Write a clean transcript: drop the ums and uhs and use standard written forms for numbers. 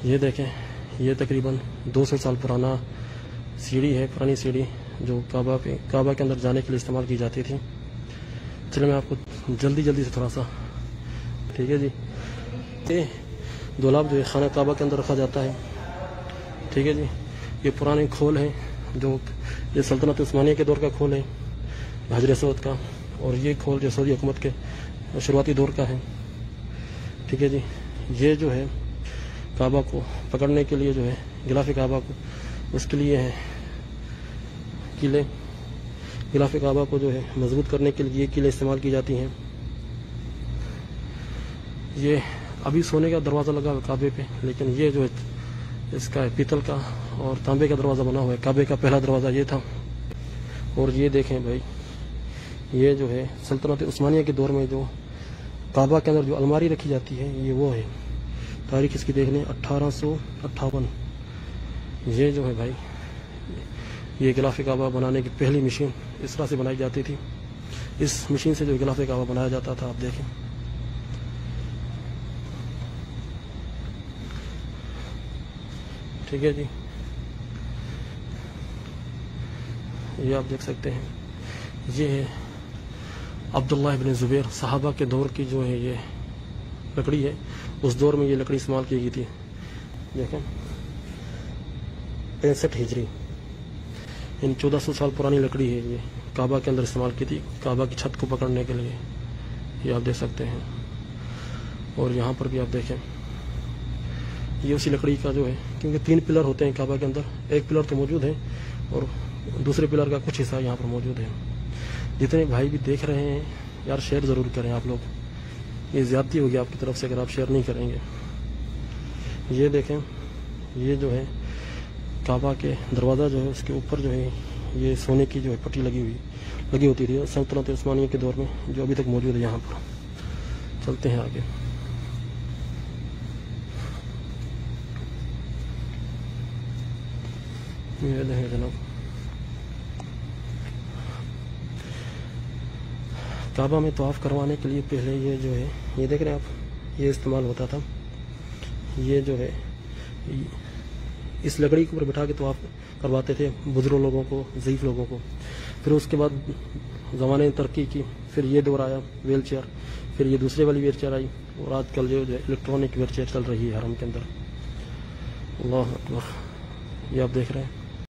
یہ دیکھیں، یہ تقریباً 200 سال پرانا سیڑھی ہے، پرانی سیڑھی جو کعبہ کے اندر جانے کے لیے استعمال کی جاتی تھی۔ چلیں میں آپ کو جلدی سے تھوڑا سا، ٹھیک ہے جی، یہ دولاب جو ہے خانہ کعبہ کے اندر رکھا جاتا ہے، ٹھیک ہے جی۔ یہ پرانے کھول ہیں، جو یہ سلطنت عثمانیہ کے دور کا کھول ہے حجر اسود کا، اور یہ کھول جو سعودی حکومت کے شروعاتی دور کا ہے، ٹھیک ہے جی۔ یہ جو ہے کعبہ کو پکڑنے کے لیے جو ہے غلاف کعبہ کو، اس کے لیے ہے کیلیں، غلاف کعبہ کو جو ہے مضبوط کرنے کے لیے یہ کیلیں استعمال کی جاتی ہیں۔ یہ ابھی سونے کا دروازہ لگا ہوا کعبے پہ، لیکن یہ جو ہے اس کا پیتل کا اور تانبے کا دروازہ بنا ہوا ہے۔ کعبے کا پہلا دروازہ یہ تھا۔ اور یہ دیکھیں بھائی، یہ جو ہے سلطنت عثمانیہ کے دور میں جو کعبہ کے اندر جو الماری رکھی جاتی ہے، یہ وہ ہے۔ تاریخ اس کی دیکھ لیں 1858۔ یہ جو ہے بھائی، یہ غلاف کعبہ بنانے کی پہلی مشین اس طرح سے بنائی جاتی تھی۔ اس مشین سے جو غلاف کعبہ بنایا جاتا تھا، آپ دیکھیں۔ ٹھیک ہے جی، یہ آپ دیکھ سکتے ہیں۔ یہ ہے عبداللہ ابن زبیر، صحابہ کے دور کی جو ہے یہ لکڑی ہے۔ اس دور میں یہ لکڑی استعمال کی گئی تھی، دیکھیں 65 ہجری، 1400 سال پرانی لکڑی ہے۔ یہ کعبہ کے اندر استعمال کی تھی، کعبہ کی چھت کو پکڑنے کے لیے، یہ آپ دیکھ سکتے ہیں۔ اور یہاں پر بھی آپ دیکھیں، یہ اسی لکڑی کا جو ہے، کیونکہ 3 پلر ہوتے ہیں کعبہ کے اندر، ایک پلر تو موجود ہے اور دوسرے پلر کا کچھ حصہ یہاں پر موجود ہے۔ جتنے بھائی بھی دیکھ رہے ہیں یار، شیئر ضرور کریں آپ لوگ، یہ زیادتی ہوگی آپ کی طرف سے اگر آپ شیئر نہیں کریں گے۔ یہ دیکھیں، یہ جو ہے کعبہ کے دروازہ جو ہے، اس کے اوپر جو ہے یہ سونے کی جو ہے پٹی لگی ہوتی تھی سلطنت عثمانیہ کے دور میں، جو ابھی تک موجود ہے یہاں پر۔ چلتے ہیں آگے۔ یہ دیکھیں جناب، کعبہ میں طواف کروانے کے لیے پہلے یہ جو ہے، یہ دیکھ رہے ہیں آپ، یہ استعمال ہوتا تھا۔ یہ جو ہے اس لکڑی کے اوپر بٹھا کے طواف کرواتے تھے بزرگ لوگوں کو، ضعیف لوگوں کو۔ پھر اس کے بعد زمانے نے ترقی کی، پھر یہ دور آیا ویل چیئر، پھر یہ دوسرے والی ویل چیئر آئی، اور آج کل جو ہے الیکٹرانک ویل چیئر چل رہی ہے حرم کے اندر۔ اللہ اکبر، یہ آپ دیکھ رہے ہیں۔